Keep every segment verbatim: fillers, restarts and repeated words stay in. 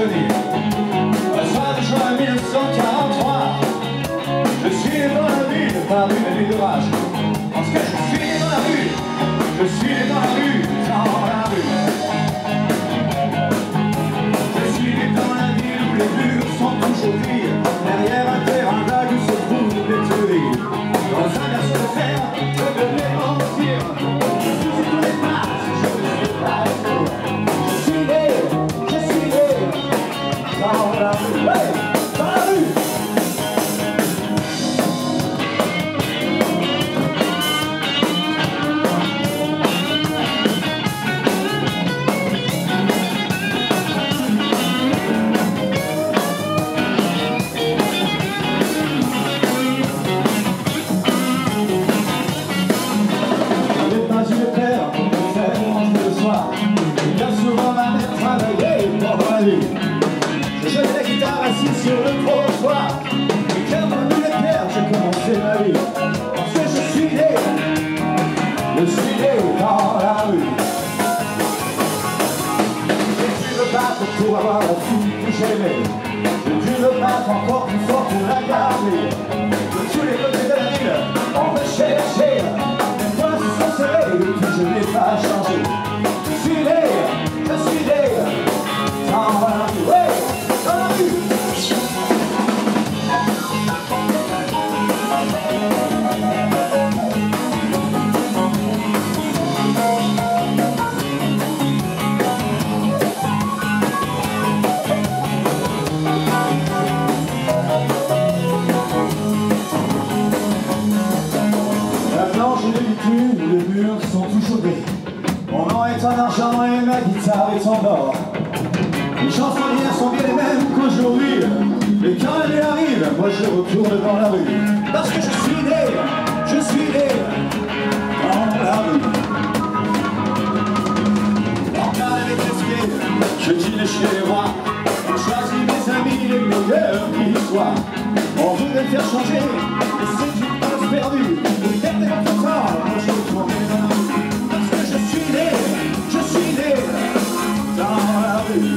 tenir. Un soir de juin mille neuf cent quarante-trois, je suis né dans la ville par une nuit d'orage. Parce que je suis né dans la rue, je suis né dans la rue, dans la rue. Je suis né dans la ville où les murs sont toujours gris. Derrière un terrain vague où se trouvent des théories. Dans un berceau de fer, je devais mentir. Je suis tous les pas, je ne suis pas sûr. Je suis né, je suis né dans la rue, ouais, dans la rue. Je jouais la guitare assis sur le trottoir. Et quand on a mis les pierres, j'ai commencé ma vie. Parce que je suis né, je suis né dans la rue. J'ai dû me battre pour avoir la fille que j'aimais. J'ai dû me battre encore plus fort pour la garder. De tous les côtés de la ville, on me cherchait. Les points se sont serrés et puis je n'ai pas changé. Je suis né, je suis né dans la rue, ouais, dans la rue. La planche de bitume où les murs sont toujours gris. Mon nom est en argent et ma guitare est en or. Les chansonnières sont bien les mêmes qu'aujourd'hui. Mais quand elle arrive, moi je retourne dans la rue. Parce que je suis né, je suis né dans la rue. En cas avec les je dîne chez les rois. Je choisis mes amis les meilleurs qui soient. On voudrait me faire changer, et c'est une cause perdue. Vous perdez votre temps, moi je retourne dans la rue. Parce que je suis né, je suis né dans la rue.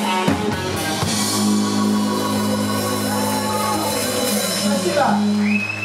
Viva!